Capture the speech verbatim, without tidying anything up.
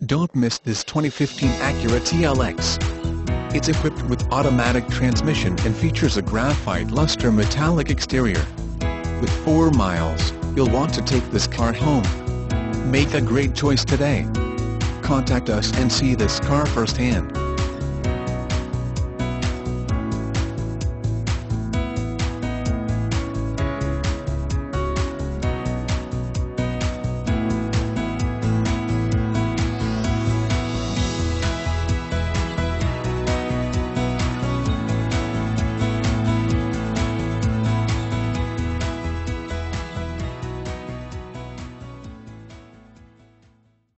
Don't miss this twenty fifteen Acura T L X. It's equipped with automatic transmission and features a graphite luster metallic exterior. With four miles, you'll want to take this car home. Make a great choice today. Contact us and see this car firsthand.